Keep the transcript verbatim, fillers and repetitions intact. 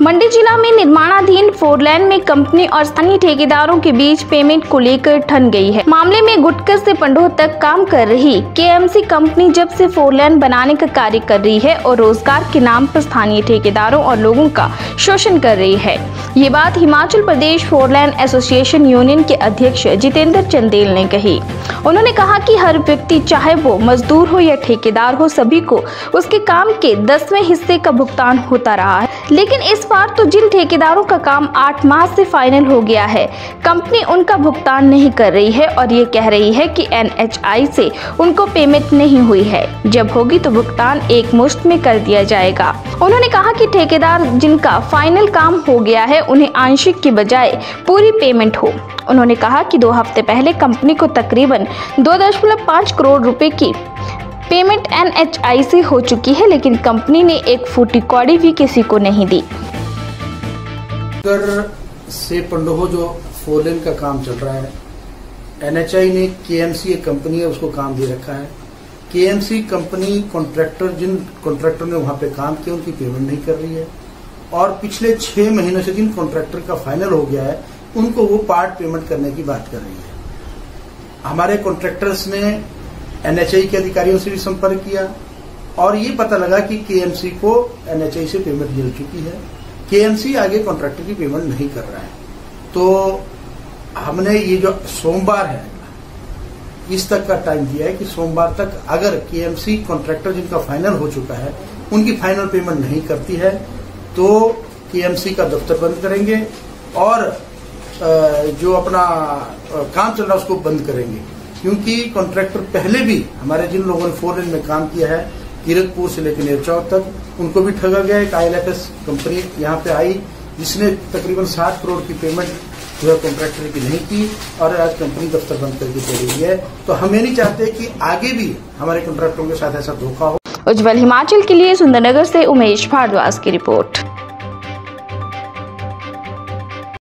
मंडी जिला में निर्माणाधीन फोर लेन में कंपनी और स्थानीय ठेकेदारों के बीच पेमेंट को लेकर ठन गई है। मामले में गुटकर से पंडोह तक काम कर रही केएमसी कंपनी जब से फोर लेन बनाने का कार्य कर रही है और रोजगार के नाम पर स्थानीय ठेकेदारों और लोगों का शोषण कर रही है। ये बात Himachal Pradesh four lane association union के अध्यक्ष जितेंद्र चंदेल ने कही। उन्होंने कहा कि हर व्यक्ति चाहे वो मजदूर हो या ठेकेदार हो, सभी को उसके काम के दसवें हिस्से का भुगतान होता रहा है, लेकिन इस बार तो जिन ठेकेदारों का काम आठ माह से फाइनल हो गया है, कंपनी उनका भुगतान नहीं कर रही है और ये कह रही है कि एनएचआई से उनको पेमेंट नहीं हुई है। जब होगी तो भुगतान एक मुश्त में कर दिया जाएगा। उन्होंने कहा कि ठेकेदार जिनका फाइनल काम हो गया है उन्हें आंशिक की बजाय पूरी पेमेंट हो। उन्होंने कहा कि दो हफ्ते पहले कंपनी को तकरीबन दो दशमलव पाँच करोड़ रुपए की पेमेंट एनएचआई से हो चुकी है, लेकिन कंपनी ने एक फूटी कौड़ी भी किसी को नहीं दी। से पंडोह जो फोर लेन का काम चल रहा है, एनएचआई ने केएमसी एक कंपनी है उसको काम दे रखा है। केएमसी कंपनी कॉन्ट्रैक्टर जिन कॉन्ट्रैक्टर ने वहां पे काम किया उनकी पेमेंट नहीं कर रही है और पिछले छह महीनों से जिन कॉन्ट्रैक्टर का फाइनल हो गया है उनको वो पार्ट पेमेंट करने की बात कर रही है। हमारे कॉन्ट्रैक्टर्स ने एनएचआई के अधिकारियों से भी संपर्क किया और ये पता लगा कि केएमसी को एनएचआई से पेमेंट मिल चुकी है। केएमसी आगे कॉन्ट्रैक्टर की पेमेंट नहीं कर रहा है, तो हमने ये जो सोमवार है इस तक का टाइम दिया है कि सोमवार तक अगर केएमसी कॉन्ट्रैक्टर जिनका फाइनल हो चुका है उनकी फाइनल पेमेंट नहीं करती है तो केएमसी का दफ्तर बंद करेंगे और जो अपना काम चल रहा है उसको बंद करेंगे, क्योंकि कॉन्ट्रैक्टर पहले भी हमारे जिन लोगों ने फोर लेन में काम किया है कीरतपुर से लेकर नेरचौक तक उनको भी ठगा गया। एक आईएलएफएस कंपनी यहाँ पे आई जिसने तकरीबन सात करोड़ की पेमेंट जो है कॉन्ट्रैक्टर की नहीं की और आज कंपनी दफ्तर बंद करके चली गई है। तो हम ये नहीं चाहते कि आगे भी हमारे कॉन्ट्रैक्टरों के साथ ऐसा धोखा हो। उज्जवल हिमाचल के लिए सुंदरनगर से उमेश भारद्वाज की रिपोर्ट।